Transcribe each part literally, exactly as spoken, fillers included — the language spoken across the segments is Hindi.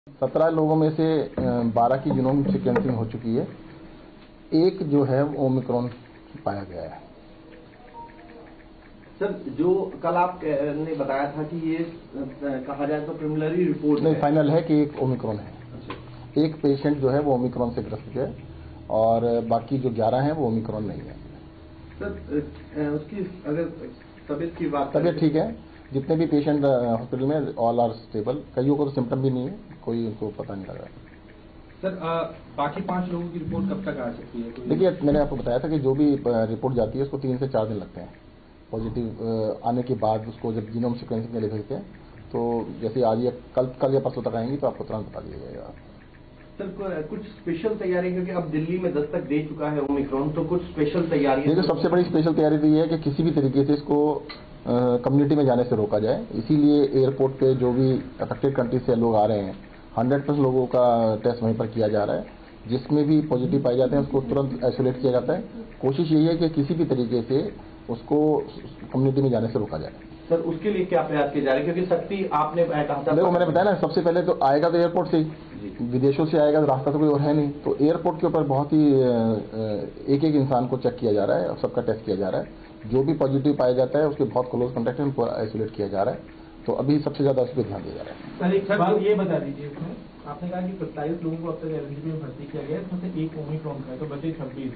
सत्रह लोगों में से बारह की जीनोम सीक्वेंसिंग हो चुकी है। एक जो है वो ओमिक्रॉन पाया गया है। सर, जो कल आप ने बताया था कि ये कहा जाए तो प्रिलिमिनरी रिपोर्ट नहीं, फाइनल है कि एक ओमिक्रॉन है। अच्छा। एक पेशेंट जो है वो ओमिक्रॉन से ग्रस्त है और बाकी जो ग्यारह हैं वो ओमिक्रॉन नहीं है। सर, उसकी अगर तबीयत की बात तबीयत ठीक है। जितने भी पेशेंट हॉस्पिटल में ऑल आर स्टेबल। कईयों को तो सिम्टम भी नहीं है, कोई उनको पता नहीं लगा। सर, आ, बाकी पांच लोगों की रिपोर्ट कब तक आ सकती है? देखिए, मैंने आपको बताया था कि जो भी रिपोर्ट जाती है उसको तीन से चार दिन लगते हैं पॉजिटिव आने के बाद। उसको जब जीनोम सीक्वेंसिंग के लिए भेजते हैं तो जैसे आज या कल कल या परसों तक आएंगी तो आपको तुरंत बता दिया जाएगा। सर, कुछ स्पेशल तैयारी, क्योंकि अब दिल्ली में दस्तक दे चुका है ओमिक्रॉन, तो कुछ स्पेशल तैयारी? देखिए, सबसे बड़ी स्पेशल तैयारी तो ये है कि किसी भी तरीके से इसको कम्युनिटी में जाने से रोका जाए। इसीलिए एयरपोर्ट पे जो भी अफेक्टेड कंट्री से लोग आ रहे हैं, हंड्रेड परसेंट लोगों का टेस्ट वहीं पर किया जा रहा है। जिसमें भी पॉजिटिव पाए जाते हैं उसको तुरंत आइसोलेट किया जाता है। कोशिश यही है कि किसी भी तरीके से उसको कम्युनिटी में जाने से रोका जाए। सर, उसके लिए क्या प्रयास किए जा रहे हैं? क्योंकि सख्ती आपने कहा था। देखो, मैंने बताया ना, सबसे पहले तो आएगा तो एयरपोर्ट से ही, विदेशों से आएगा तो रास्ता तो कोई और है नहीं। तो एयरपोर्ट के ऊपर बहुत ही एक एक इंसान को चेक किया जा रहा है और सबका टेस्ट किया जा रहा है। जो भी पॉजिटिव पाया जाता है उसके बहुत क्लोज कॉन्टैक्ट है, उनको आइसोलेट किया जा रहा है। तो अभी सबसे ज्यादा उस पर ध्यान दिया जा रहा है। सर, एक बात ये बता दीजिए, इसमें आपने कहा कि सत्ताईस लोगों को अब तक एलएनजी में भर्ती किया गया है, इसमें से एक ओमिक्रॉन का है, तो बचे छब्बीस।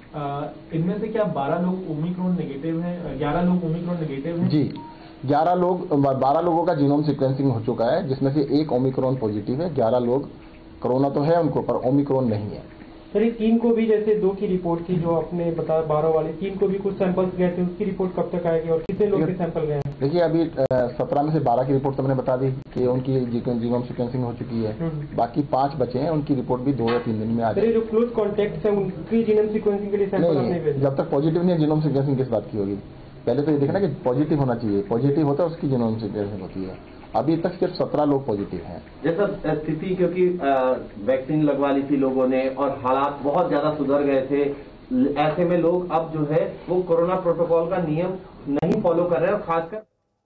इनमें से क्या बारह लोग ओमिक्रॉन नेगेटिव हैं, ग्यारह लोग ओमिक्रॉन नेगेटिव हैं? जी, ग्यारह लोग बारह लोगों का जीनोम सीक्वेंसिंग हो चुका है, जिसमें से एक ओमिक्रॉन पॉजिटिव है। ग्यारह लोग कोरोना तो है उनको, पर ओमिक्रॉन नहीं है। सर, ये तीन को भी, जैसे दो की रिपोर्ट थी जो आपने बताया, बारह वाले तीन को भी कुछ सैंपल्स गए थे, उसकी रिपोर्ट कब तक आएगी और कितने लोग के सैंपल गए हैं? देखिए, अभी सत्रह में से बारह की रिपोर्ट तो मैंने बता दी कि उनकी जीनोम सीक्वेंसिंग हो चुकी है। बाकी पांच बचे हैं, उनकी रिपोर्ट भी दो या तीन दिन में आ जाएगी। जो क्लोज कॉन्टैक्ट है उनकी जीनोम सीक्वेंसिंग के लिए सैंपल नहीं भेजे? जब तक पॉजिटिव नहीं है, जीनोम सीक्वेंसिंग किस बात की होगी? पहले तो ये देखना कि पॉजिटिव होना चाहिए। पॉजिटिव होता है उसकी जीनोम सीक्वेंसिंग होती है। अभी तक सिर्फ सत्रह लोग पॉजिटिव हैं। जैसा स्थिति, क्योंकि वैक्सीन लगवा ली थी लोगों ने और हालात बहुत ज्यादा सुधर गए थे, ऐसे में लोग अब जो है वो कोरोना प्रोटोकॉल का नियम नहीं फॉलो कर रहे हैं। और खासकर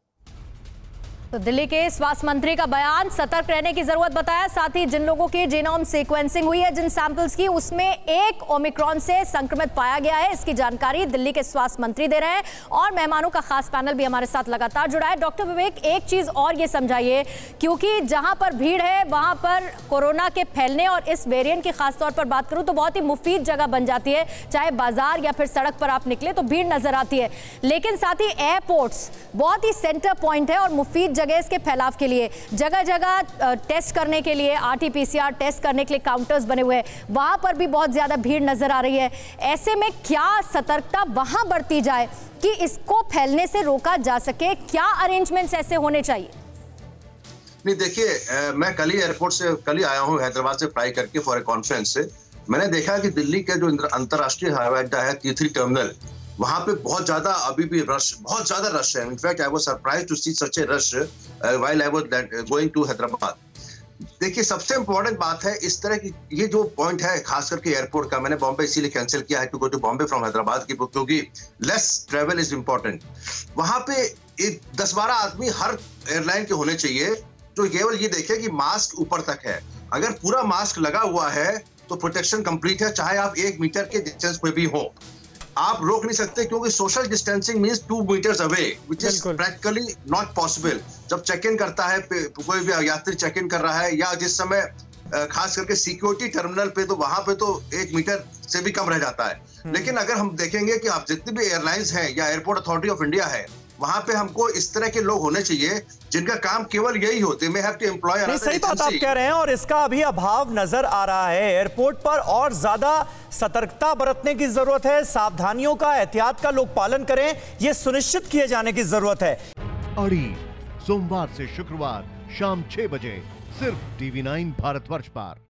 तो दिल्ली के स्वास्थ्य मंत्री का बयान, सतर्क रहने की जरूरत बताया। साथ ही जिन लोगों की जीनोम सीक्वेंसिंग हुई है, जिन सैंपल्स की, उसमें एक ओमिक्रॉन से संक्रमित पाया गया है। इसकी जानकारी दिल्ली के स्वास्थ्य मंत्री दे रहे हैं और मेहमानों का खास पैनल भी हमारे साथ लगातार जुड़ा है। डॉक्टर विवेक, एक चीज और ये समझाइए, क्योंकि जहां पर भीड़ है वहां पर कोरोना के फैलने और इस वेरिएंट की खासतौर पर बात करूं तो बहुत ही मुफीद जगह बन जाती है। चाहे बाजार या फिर सड़क पर आप निकले तो भीड़ नजर आती है, लेकिन साथ ही एयरपोर्ट्स बहुत ही सेंटर पॉइंट है और मुफीद जगह इसके फैलाव के लिए। जगह जगह टेस्ट करने के लिए, आरटीपीसीआर टेस्ट करने के लिए काउंटर्स बने हुए हैं, वहां पर भी बहुत ज्यादा भीड़ नजर आ रही है। ऐसे में क्या सतर्कता वहां बरती जाए कि इसको फैलने से रोका जा सके? क्या अरेंजमेंट्स ऐसे होने चाहिए? नहीं, देखिए, मैं कल ही एयरपोर्ट से कल ही आया हूँ, हैदराबाद से फ्लाई करके फॉर ए कॉन्फ्रेंस से। मैंने देखा कि दिल्ली का जो अंतर्राष्ट्रीय हवाई अड्डा है, टी थ्री टर्मिनल, वहां पे बहुत ज्यादा अभी भी रश, बहुत ज्यादा रश है। In fact I was surprised to see such a rush while I was going to Hyderabad. देखिए, सबसे इंपॉर्टेंट बात है इस तरह की, ये जो पॉइंट है खास करके एयरपोर्ट का, मैंने बॉम्बे इसीलिए कैंसिल किया है to go to Bombay from Hyderabad की, क्योंकि लेस ट्रेवल इज इंपॉर्टेंट। वहां पे एक दस बारह आदमी हर एयरलाइन के होने चाहिए जो केवल ये देखे कि मास्क ऊपर तक है। अगर पूरा मास्क लगा हुआ है तो प्रोटेक्शन कंप्लीट है, चाहे आप एक मीटर के डिस्टेंस पे भी हो। आप रोक नहीं सकते, क्योंकि social distancing means two meters away, which is practically not possible. जब चेक इन करता है, कोई भी यात्री चेक इन कर रहा है, या जिस समय खास करके सिक्योरिटी टर्मिनल पे, तो वहां पे तो एक मीटर से भी कम रह जाता है। लेकिन अगर हम देखेंगे कि आप जितनी भी एयरलाइंस हैं या एयरपोर्ट अथॉरिटी ऑफ इंडिया है, वहां पे हमको इस तरह के लोग होने चाहिए जिनका काम केवल यही होते हैं। Have to employ another. सही बात आप कह रहे हैं, और इसका अभी अभाव नजर आ रहा है एयरपोर्ट पर, और ज्यादा सतर्कता बरतने की जरूरत है। सावधानियों का, एहतियात का लोग पालन करें, यह सुनिश्चित किए जाने की जरूरत है। अड़ी सोमवार से शुक्रवार शाम छह बजे सिर्फ टीवी नाइन भारतवर्ष पर।